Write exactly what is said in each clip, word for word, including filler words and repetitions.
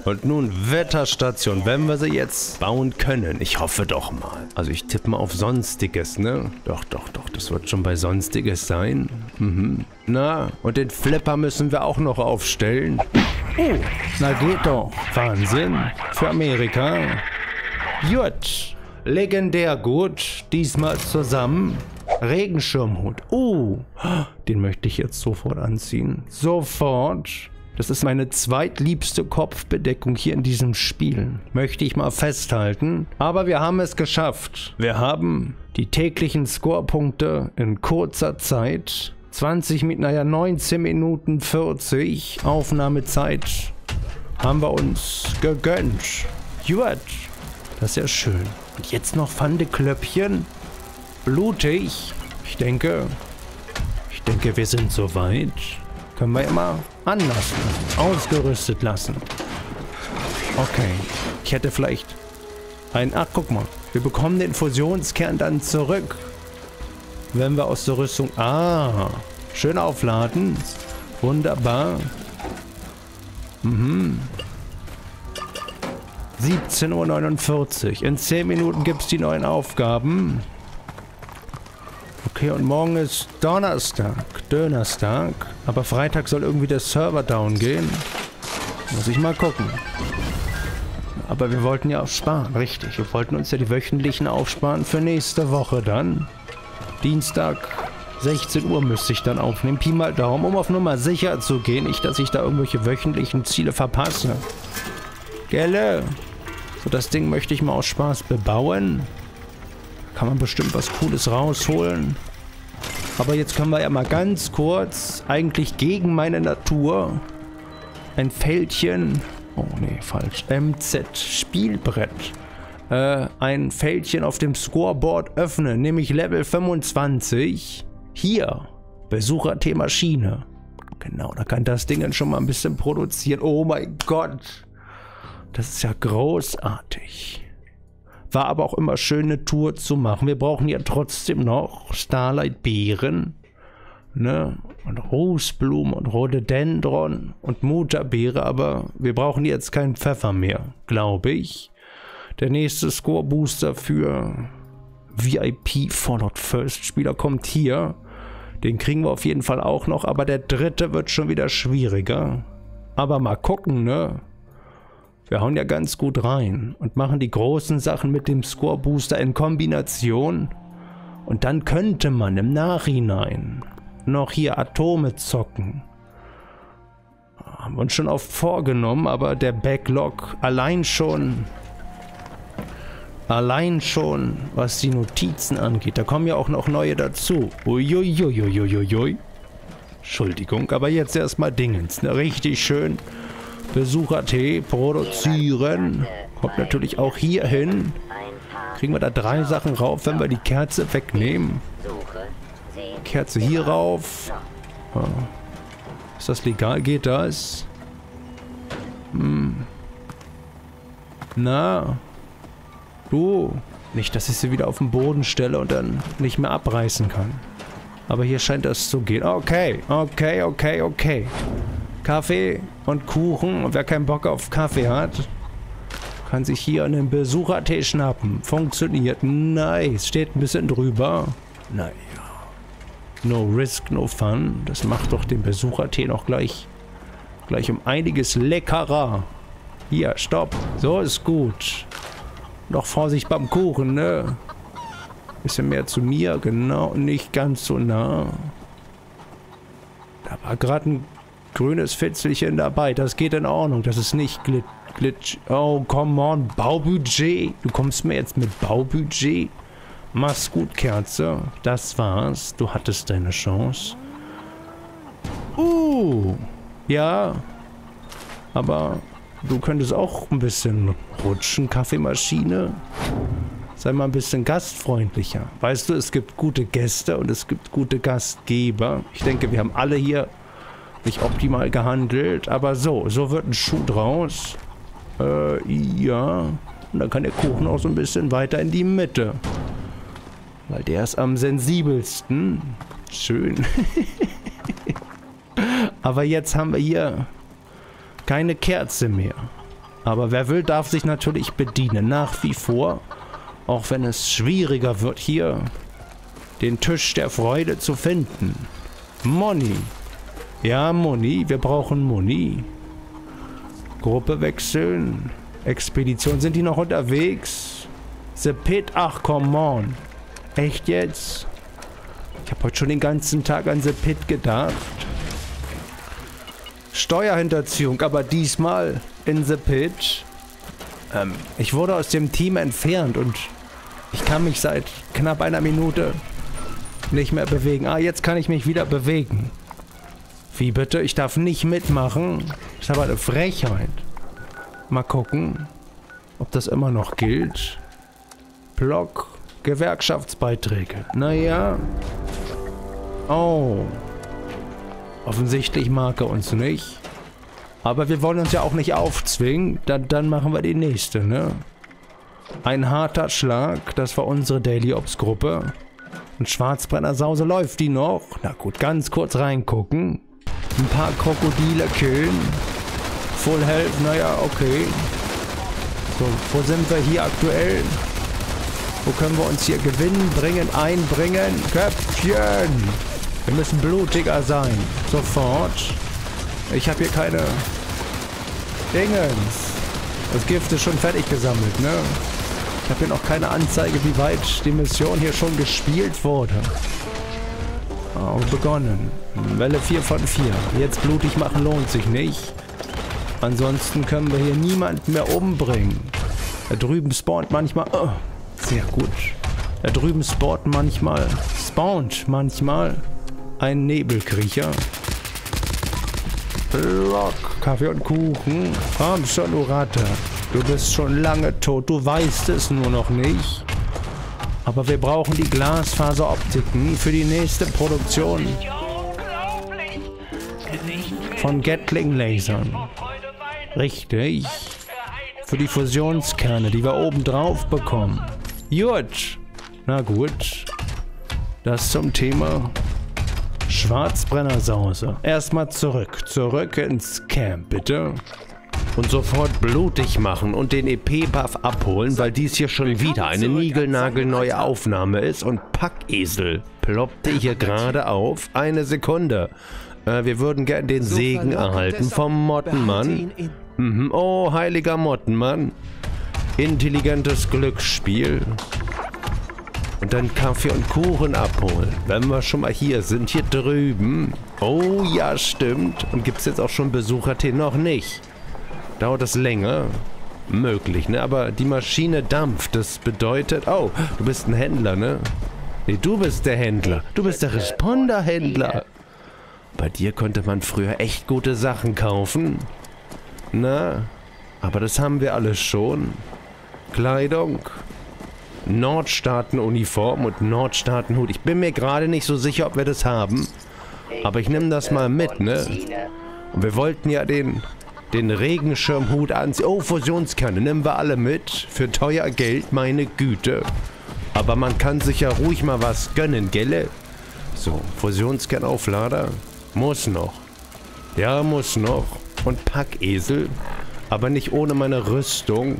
Und nun Wetterstation, wenn wir sie jetzt bauen können. Ich hoffe doch mal. Also ich tippe mal auf Sonstiges, ne? Doch, doch, doch, das wird schon bei Sonstiges sein. Mhm. Na, und den Flipper müssen wir auch noch aufstellen. Oh, na geht doch. Wahnsinn. Für Amerika. Gut. Legendär gut. Diesmal zusammen. Regenschirmhut. Oh, den möchte ich jetzt sofort anziehen. Sofort. Das ist meine zweitliebste Kopfbedeckung hier in diesem Spiel. Möchte ich mal festhalten. Aber wir haben es geschafft. Wir haben die täglichen Scorepunkte in kurzer Zeit. zwanzig mit, naja, neunzehn Minuten vierzig Aufnahmezeit haben wir uns gegönnt. Gut. Das ist ja schön. Und jetzt noch Pfandeklöppchen. Blutig. Ich denke, ich denke, wir sind soweit. Können wir immer anlassen. Ausgerüstet lassen. Okay. Ich hätte vielleicht ein... Ach, guck mal. Wir bekommen den Fusionskern dann zurück. Wenn wir aus der Rüstung... Ah. Schön aufladen. Wunderbar. Mhm. siebzehn Uhr neunundvierzig. In zehn Minuten gibt es die neuen Aufgaben. Okay, und morgen ist Donnerstag, Dönerstag. Aber Freitag soll irgendwie der Server down gehen. Muss ich mal gucken. Aber wir wollten ja auch sparen, richtig. Wir wollten uns ja die wöchentlichen aufsparen für nächste Woche dann. Dienstag, sechzehn Uhr müsste ich dann aufnehmen. Pi mal Daumen, um auf Nummer sicher zu gehen. Nicht, dass ich da irgendwelche wöchentlichen Ziele verpasse. Gelle. So, das Ding möchte ich mal aus Spaß bebauen. Kann man bestimmt was Cooles rausholen. Aber jetzt können wir ja mal ganz kurz, eigentlich gegen meine Natur, ein Fältchen, oh nee, falsch, M Z Spielbrett, äh, ein Fältchen auf dem Scoreboard öffnen, nämlich Level fünfundzwanzig. Hier, Besucher-T Maschine. Genau, da kann das Ding dann schon mal ein bisschen produzieren. Oh mein Gott, das ist ja großartig. War aber auch immer schön, eine Tour zu machen. Wir brauchen ja trotzdem noch Starlight-Beeren, ne? Und Rosblumen und Rhododendron und Mutterbeere, aber wir brauchen jetzt keinen Pfeffer mehr, glaube ich. Der nächste Score-Booster für V I P Fallout First Spieler kommt hier. Den kriegen wir auf jeden Fall auch noch, aber der dritte wird schon wieder schwieriger. Aber mal gucken, ne? Wir hauen ja ganz gut rein und machen die großen Sachen mit dem Score-Booster in Kombination. Und dann könnte man im Nachhinein noch hier Atome zocken. Haben wir uns schon oft vorgenommen, aber der Backlog allein schon, allein schon, was die Notizen angeht, da kommen ja auch noch neue dazu. Uiuiuiuiuiui. Entschuldigung, aber jetzt erstmal Dingens, ne? Richtig schön. Besucher-T produzieren. Kommt natürlich auch hier hin. Kriegen wir da drei Sachen rauf, wenn wir die Kerze wegnehmen. Kerze hier rauf. Oh. Ist das legal? Geht das? Hm. Na? Du. Nicht, dass ich sie wieder auf den Boden stelle und dann nicht mehr abreißen kann. Aber hier scheint das zu gehen. Okay, okay, okay, okay. Kaffee und Kuchen. Und wer keinen Bock auf Kaffee hat, kann sich hier einen Besucher-Tee schnappen. Funktioniert. Nice. Steht ein bisschen drüber. Naja. No risk, no fun. Das macht doch den Besucher-Tee noch gleich, gleich um einiges leckerer. Hier, stopp. So ist gut. Noch Vorsicht beim Kuchen, ne? Bisschen mehr zu mir. Genau. Nicht ganz so nah. Da war gerade ein grünes Fitzelchen dabei. Das geht in Ordnung. Das ist nicht Glit Glitch. Oh, come on. Baubudget. Du kommst mir jetzt mit Baubudget. Mach's gut, Kerze. Das war's. Du hattest deine Chance. Uh. Ja. Aber du könntest auch ein bisschen rutschen, Kaffeemaschine. Sei mal ein bisschen gastfreundlicher. Weißt du, es gibt gute Gäste und es gibt gute Gastgeber. Ich denke, wir haben alle hier nicht optimal gehandelt, aber so, so wird ein Schuh draus. Äh, ja. Und dann kann der Kuchen auch so ein bisschen weiter in die Mitte. Weil der ist am sensibelsten. Schön. Aber jetzt haben wir hier keine Kerze mehr. Aber wer will, darf sich natürlich bedienen. Nach wie vor. Auch wenn es schwieriger wird, hier den Tisch der Freude zu finden. Money. Ja, Money. Wir brauchen Money. Gruppe wechseln. Expedition. Sind die noch unterwegs? The Pit. Ach, come on. Echt jetzt? Ich habe heute schon den ganzen Tag an The Pit gedacht. Steuerhinterziehung, aber diesmal in The Pit. Ähm, ich wurde aus dem Team entfernt und ich kann mich seit knapp einer Minute nicht mehr bewegen. Ah, jetzt kann ich mich wieder bewegen. Wie bitte? Ich darf nicht mitmachen? Das ist aber eine Frechheit. Mal gucken, ob das immer noch gilt. Block, Gewerkschaftsbeiträge. Naja. Oh. Offensichtlich mag er uns nicht. Aber wir wollen uns ja auch nicht aufzwingen. Dann, dann machen wir die nächste, ne? Ein harter Schlag. Das war unsere Daily Ops Gruppe. Und Schwarzbrenner-Sause, läuft die noch? Na gut, ganz kurz reingucken. Ein paar Krokodile killen. Full Health, naja, okay. So, wo sind wir hier aktuell? Wo können wir uns hier gewinnen, bringen, einbringen? Köpfchen! Wir müssen blutiger sein. Sofort. Ich habe hier keine Dingens. Das Gift ist schon fertig gesammelt, ne? Ich habe hier noch keine Anzeige, wie weit die Mission hier schon gespielt wurde. Oh, begonnen. Welle vier von vier. Jetzt blutig machen lohnt sich nicht. Ansonsten können wir hier niemanden mehr umbringen. Da drüben spawnt manchmal... Oh, sehr gut. Da drüben spawnt manchmal... Spawnt manchmal... ein Nebelkriecher. Block, Kaffee und Kuchen. Komm schon, Urata. Du bist schon lange tot. Du weißt es nur noch nicht. Aber wir brauchen die Glasfaseroptiken für die nächste Produktion von Gatling-Lasern. Richtig. Für die Fusionskerne, die wir oben drauf bekommen. Gut. Na gut. Das zum Thema Schwarzbrenner-Sause. Erstmal zurück. Zurück ins Camp, bitte. Und sofort blutig machen und den E P-Buff abholen, weil dies hier schon wieder eine niegelnagelneue Aufnahme ist. Und Packesel ploppte hier gerade auf. Eine Sekunde. Äh, wir würden gern den Segen erhalten vom Mottenmann. Mhm. Oh, heiliger Mottenmann. Intelligentes Glücksspiel. Und dann Kaffee und Kuchen abholen. Wenn wir schon mal hier sind, hier drüben. Oh ja, stimmt. Und gibt es jetzt auch schon Besuchertee? Noch nicht. Dauert das länger? Möglich, ne? Aber die Maschine dampft. Das bedeutet... Oh, du bist ein Händler, ne? Nee, du bist der Händler. Du bist der Responder-Händler. Bei dir konnte man früher echt gute Sachen kaufen. Na, aber das haben wir alles schon. Kleidung... Nordstaaten-Uniform und Nordstaaten-Hut. Ich bin mir gerade nicht so sicher, ob wir das haben. Aber ich nehme das mal mit, ne? Und wir wollten ja den, den Regenschirmhut anziehen. Oh, Fusionskerne nehmen wir alle mit. Für teuer Geld, meine Güte. Aber man kann sich ja ruhig mal was gönnen, gelle? So, Fusionskernauflader. Muss noch. Ja, muss noch. Und Packesel. Aber nicht ohne meine Rüstung.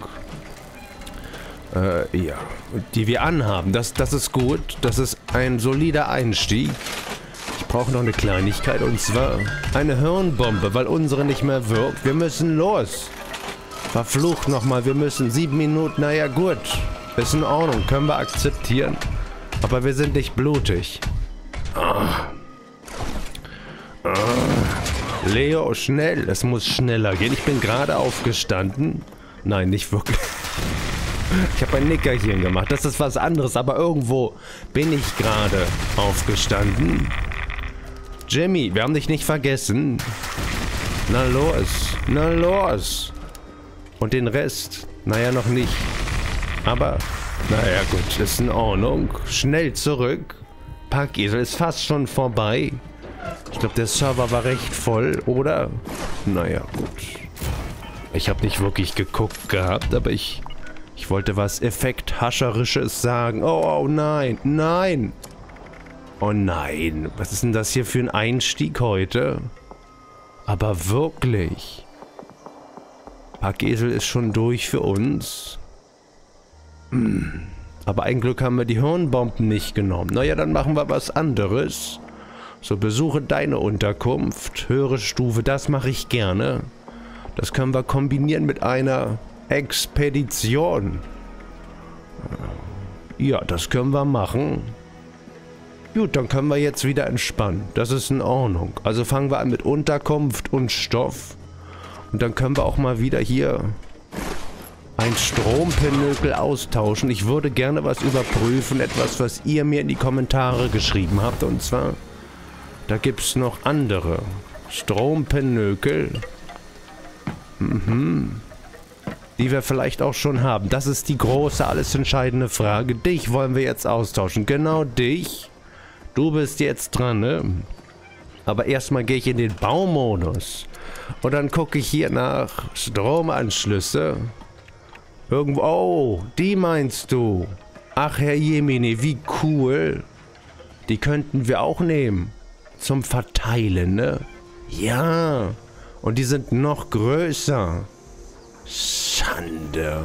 Äh, ja. Die wir anhaben. Das, das ist gut. Das ist ein solider Einstieg. Ich brauche noch eine Kleinigkeit. Und zwar eine Hirnbombe, weil unsere nicht mehr wirkt. Wir müssen los. Verflucht nochmal. Wir müssen sieben Minuten. Naja, gut. Ist in Ordnung. Können wir akzeptieren. Aber wir sind nicht blutig. Ah. Ah. Leo, schnell. Es muss schneller gehen. Ich bin gerade aufgestanden. Nein, nicht wirklich. Ich habe ein Nickerchen gemacht. Das ist was anderes, aber irgendwo bin ich gerade aufgestanden. Jimmy, wir haben dich nicht vergessen. Na los, na los. Und den Rest, naja, noch nicht. Aber, naja, gut, ist in Ordnung. Schnell zurück. Packesel ist fast schon vorbei. Ich glaube, der Server war recht voll, oder? Naja, gut. Ich habe nicht wirklich geguckt gehabt, aber ich... Ich wollte was Effekthascherisches sagen. Oh, oh nein, nein. Oh nein, was ist denn das hier für ein Einstieg heute? Aber wirklich. Packesel ist schon durch für uns. Hm. Aber ein Glück haben wir die Hirnbomben nicht genommen. Naja, dann machen wir was anderes. So, besuche deine Unterkunft. Höhere Stufe, das mache ich gerne. Das können wir kombinieren mit einer Expedition. Ja, das können wir machen. Gut, dann können wir jetzt wieder entspannen. Das ist in Ordnung. Also fangen wir an mit Unterkunft und Stoff. Und dann können wir auch mal wieder hier ein Strompinökel austauschen. Ich würde gerne was überprüfen. Etwas, was ihr mir in die Kommentare geschrieben habt. Und zwar, da gibt es noch andere Strompinökel. Mhm. Die wir vielleicht auch schon haben. Das ist die große, alles entscheidende Frage. Dich wollen wir jetzt austauschen. Genau dich. Du bist jetzt dran, ne? Aber erstmal gehe ich in den Baumodus. Und dann gucke ich hier nach Stromanschlüsse. Irgendwo... Oh, die meinst du? Ach, Herr Jemine, wie cool. Die könnten wir auch nehmen. Zum Verteilen, ne? Ja. Und die sind noch größer. Schande.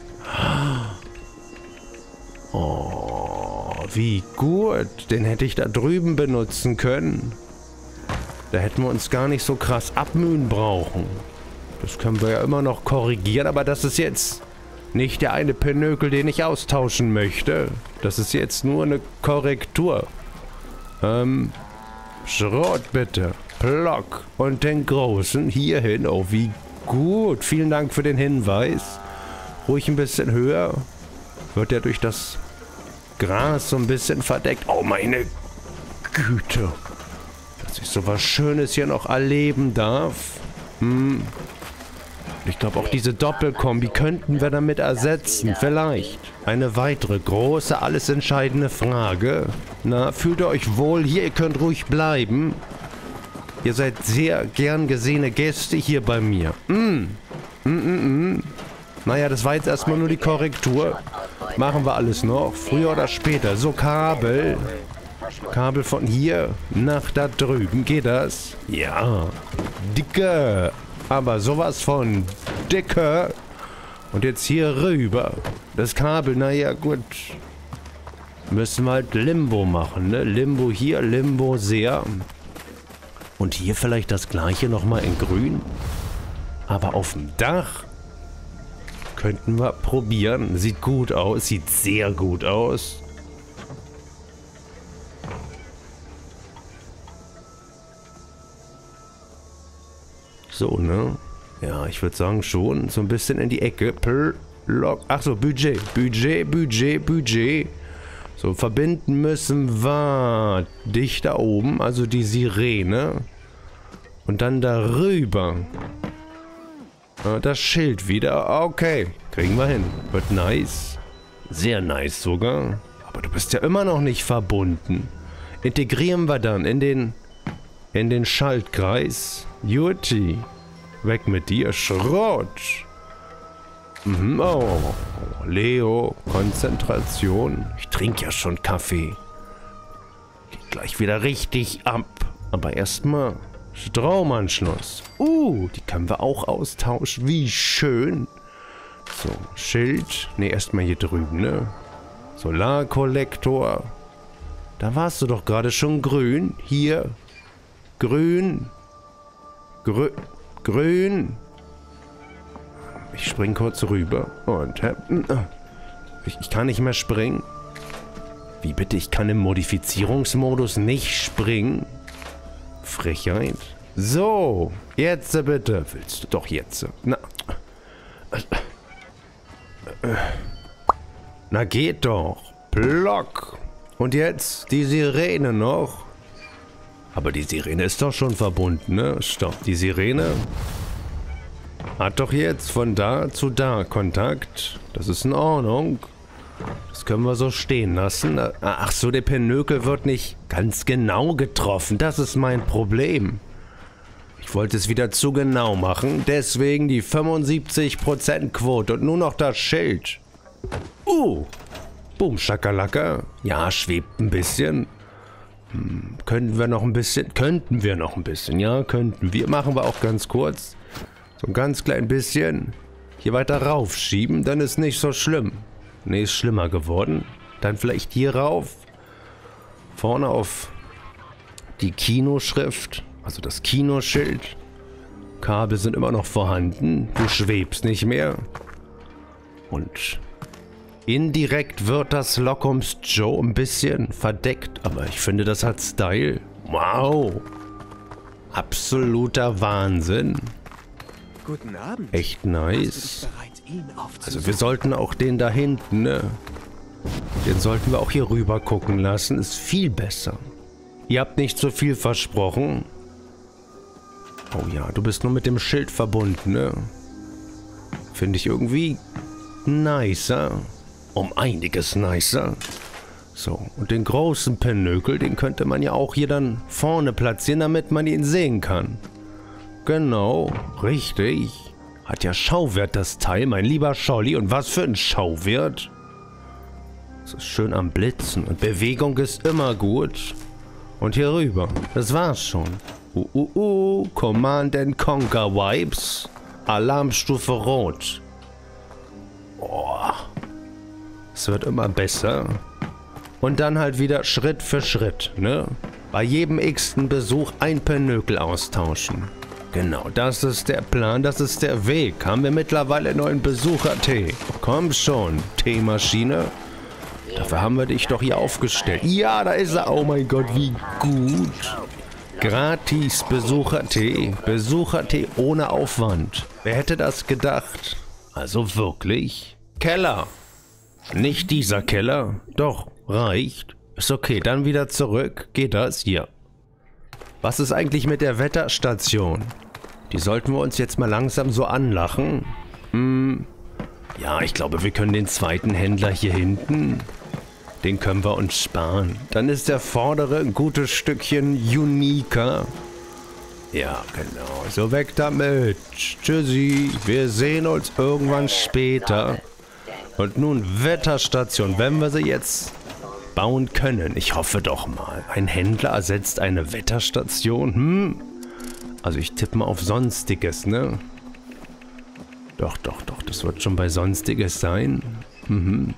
Oh, wie gut. Den hätte ich da drüben benutzen können. Da hätten wir uns gar nicht so krass abmühen brauchen. Das können wir ja immer noch korrigieren, aber das ist jetzt nicht der eine Pinökel, den ich austauschen möchte. Das ist jetzt nur eine Korrektur. Ähm, Schrott bitte. Plock. Und den großen hierhin. Oh, wie gut. Vielen Dank für den Hinweis. Ruhig ein bisschen höher. Wird ja durch das Gras so ein bisschen verdeckt. Oh, meine Güte. Dass ich so was Schönes hier noch erleben darf. Hm. Ich glaube, auch diese Doppelkombi könnten wir damit ersetzen. Vielleicht. Eine weitere große, alles entscheidende Frage. Na, fühlt ihr euch wohl hier? Ihr könnt ruhig bleiben. Ihr seid sehr gern gesehene Gäste hier bei mir. Mm. Mm, mm, mm. Naja, das war jetzt erstmal nur die Korrektur. Machen wir alles noch. Früher oder später. So, Kabel. Kabel von hier nach da drüben. Geht das? Ja. Dicke. Aber sowas von dicke. Und jetzt hier rüber. Das Kabel, naja, gut. Müssen wir halt Limbo machen, ne? Limbo hier, Limbo sehr. Und hier vielleicht das gleiche nochmal in grün. Aber auf dem Dach könnten wir probieren. Sieht gut aus, sieht sehr gut aus. So, ne? Ja, ich würde sagen schon. So ein bisschen in die Ecke. Plock. Achso, Budget. Budget, Budget, Budget. So, verbinden müssen wir dich da oben, also die Sirene. Und dann darüber. Das Schild wieder. Okay, kriegen wir hin. Wird nice. Sehr nice sogar. Aber du bist ja immer noch nicht verbunden. Integrieren wir dann in den, in den Schaltkreis. Juti. Weg mit dir. Schrott. Mhm. Oh, Leo, Konzentration. Ich trinke ja schon Kaffee. Geht gleich wieder richtig ab. Aber erstmal Stromanschluss. Uh, die können wir auch austauschen. Wie schön. So, Schild. Ne, erstmal hier drüben, ne? Solarkollektor. Da warst du doch gerade schon grün. Hier. Grün. Grün. Grün. Ich spring kurz rüber und ich, ich kann nicht mehr springen. Wie bitte? Ich kann im Modifizierungsmodus nicht springen? Frechheit. So, jetzt bitte. Willst du doch jetzt? Na. Na geht doch. Plock. Und jetzt die Sirene noch. Aber die Sirene ist doch schon verbunden, ne? Stopp, die Sirene hat doch jetzt von da zu da Kontakt. Das ist in Ordnung. Das können wir so stehen lassen. Ach so, der Pinökel wird nicht ganz genau getroffen. Das ist mein Problem. Ich wollte es wieder zu genau machen. Deswegen die fünfundsiebzig Prozent Quote und nur noch das Schild. Uh, boom, Schakalaka. Ja, schwebt ein bisschen. Hm, könnten wir noch ein bisschen, könnten wir noch ein bisschen, ja, könnten wir. Machen wir auch ganz kurz. So ein ganz klein bisschen hier weiter raufschieben, dann ist nicht so schlimm. Ne, ist schlimmer geworden. Dann vielleicht hier rauf. Vorne auf die Kinoschrift, also das Kinoschild. Kabel sind immer noch vorhanden. Du schwebst nicht mehr. Und indirekt wird das Lockums Joe ein bisschen verdeckt, aber ich finde, das hat Style. Wow. Absoluter Wahnsinn. Guten Abend. Echt nice. Also wir sollten auch den da hinten, ne? Den sollten wir auch hier rüber gucken lassen. Ist viel besser. Ihr habt nicht so viel versprochen. Oh ja, du bist nur mit dem Schild verbunden, ne? Finde ich irgendwie nicer. Um einiges nicer. So, und den großen Pinökel, den könnte man ja auch hier dann vorne platzieren, damit man ihn sehen kann. Genau, richtig. Hat ja Schauwert das Teil, mein lieber Scholli. Und was für ein Schauwert. Es ist schön am Blitzen und Bewegung ist immer gut. Und hier rüber, das war's schon. Uh, uh, uh, Command and Conquer Vibes. Alarmstufe Rot. Boah. Es wird immer besser. Und dann halt wieder Schritt für Schritt, ne? Bei jedem x-ten Besuch ein Pinökel austauschen. Genau, das ist der Plan, das ist der Weg. Haben wir mittlerweile neuen Besucher-Tee. Komm schon, Teemaschine. Dafür haben wir dich doch hier aufgestellt. Ja, da ist er. Oh mein Gott, wie gut. Gratis Besucher-Tee. Besucher-Tee ohne Aufwand. Wer hätte das gedacht? Also wirklich? Keller. Nicht dieser Keller. Doch, reicht. Ist okay, dann wieder zurück. Geht das? Hier. Was ist eigentlich mit der Wetterstation? Die sollten wir uns jetzt mal langsam so anlachen. Hm. Ja, ich glaube, wir können den zweiten Händler hier hinten, den können wir uns sparen. Dann ist der vordere ein gutes Stückchen uniker. Ja, genau. So, weg damit. Tschüssi. Wir sehen uns irgendwann später. Und nun Wetterstation, wenn wir sie jetzt bauen können. Ich hoffe doch mal. Ein Händler ersetzt eine Wetterstation. Hm? Also ich tippe mal auf Sonstiges, ne? Doch, doch, doch. Das wird schon bei Sonstiges sein. Mhm.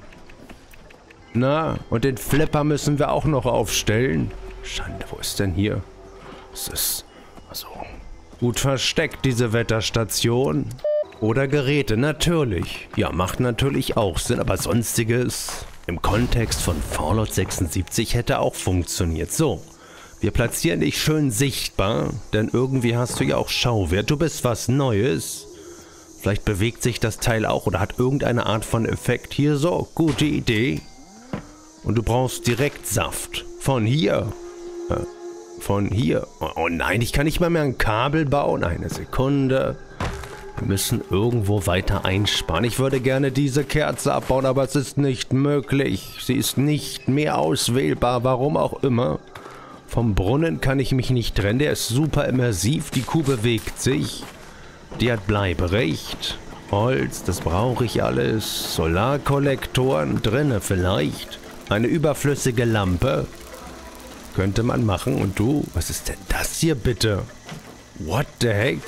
Na, und den Flipper müssen wir auch noch aufstellen. Schande, wo ist denn hier? Es ist also gut versteckt, diese Wetterstation. Oder Geräte, natürlich. Ja, macht natürlich auch Sinn, aber Sonstiges im Kontext von Fallout sechsundsiebzig hätte auch funktioniert. So, wir platzieren dich schön sichtbar, denn irgendwie hast du ja auch Schauwert. Du bist was Neues. Vielleicht bewegt sich das Teil auch oder hat irgendeine Art von Effekt. Hier so, gute Idee. Und du brauchst direkt Saft. Von hier. Äh, von hier. Oh, oh nein, ich kann nicht mal mehr ein Kabel bauen. Eine Sekunde. Wir müssen irgendwo weiter einsparen. Ich würde gerne diese Kerze abbauen, aber es ist nicht möglich. Sie ist nicht mehr auswählbar, warum auch immer. Vom Brunnen kann ich mich nicht trennen. Der ist super immersiv. Die Kuh bewegt sich. Die hat Bleiberecht. Holz, das brauche ich alles. Solarkollektoren drinne vielleicht. Eine überflüssige Lampe. Könnte man machen. Und du? Was ist denn das hier bitte? What the heck?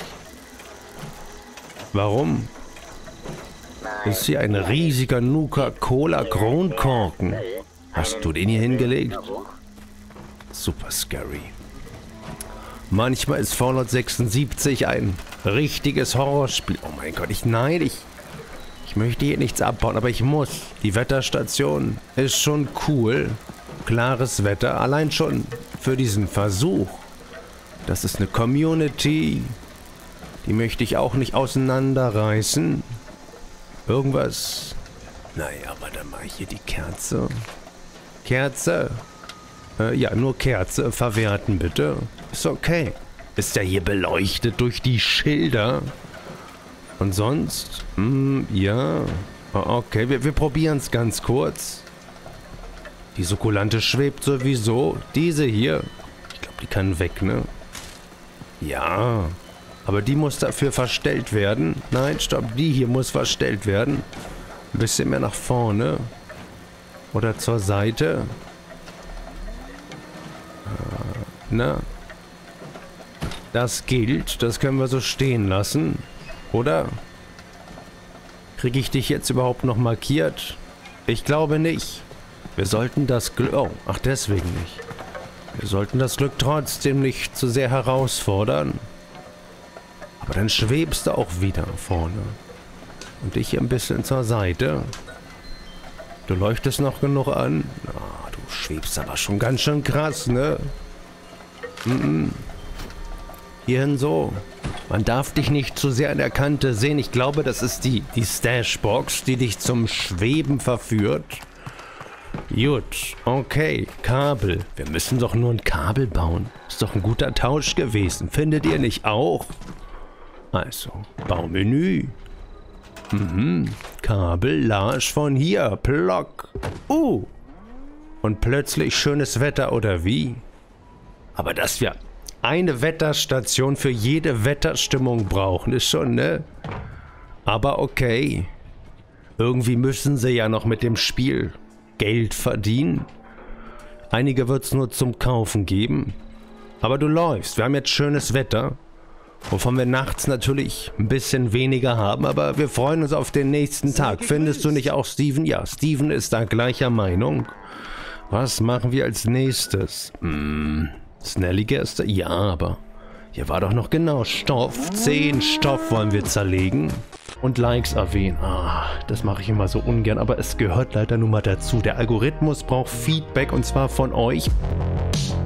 Warum? Ist hier ein riesiger Nuka-Cola-Kronkorken. Hast du den hier hingelegt? Super scary. Manchmal ist Fallout sechsundsiebzig ein richtiges Horrorspiel. Oh mein Gott, ich nein, ich, ich möchte hier nichts abbauen, aber ich muss. Die Wetterstation ist schon cool. Klares Wetter, allein schon für diesen Versuch. Das ist eine Community. Die möchte ich auch nicht auseinanderreißen. Irgendwas. Naja, warte mal, hier die Kerze. Kerze. Äh, ja, nur Kerze. Verwerten bitte. Ist okay. Ist ja hier beleuchtet durch die Schilder. Und sonst? Hm, ja. Okay, wir, wir probieren es ganz kurz. Die Sukkulante schwebt sowieso. Diese hier. Ich glaube, die kann weg, ne? Ja. Aber die muss dafür verstellt werden. Nein, stopp. Die hier muss verstellt werden. Ein bisschen mehr nach vorne. Oder zur Seite. Na. Das gilt. Das können wir so stehen lassen. Oder? Kriege ich dich jetzt überhaupt noch markiert? Ich glaube nicht. Wir sollten das Glück... Oh, ach deswegen nicht. Wir sollten das Glück trotzdem nicht zu sehr herausfordern. Aber dann schwebst du auch wieder vorne. Und ich ein bisschen zur Seite. Du leuchtest noch genug an. Oh, du schwebst aber schon ganz schön krass, ne? Mm-mm. Hierhin so. Man darf dich nicht zu sehr an der Kante sehen. Ich glaube, das ist die, die Stashbox, die dich zum Schweben verführt. Gut, okay, Kabel. Wir müssen doch nur ein Kabel bauen. Ist doch ein guter Tausch gewesen. Findet ihr nicht auch? Also, Baumenü. Mhm, Kabellage von hier. Plock. Uh. Und plötzlich schönes Wetter, oder wie? Aber dass wir eine Wetterstation für jede Wetterstimmung brauchen, ist schon, ne? Aber okay. Irgendwie müssen sie ja noch mit dem Spiel Geld verdienen. Einige wird es nur zum Kaufen geben. Aber du läufst. Wir haben jetzt schönes Wetter. Wovon wir nachts natürlich ein bisschen weniger haben. Aber wir freuen uns auf den nächsten Tag. Findest du nicht auch, Steven? Ja, Steven ist da gleicher Meinung. Was machen wir als nächstes? Hm, Snelligäste? Ja, aber hier war doch noch genau Stoff. Zehn Stoff wollen wir zerlegen. Und Likes erwähnen. Ah, das mache ich immer so ungern, aber es gehört leider nun mal dazu. Der Algorithmus braucht Feedback und zwar von euch.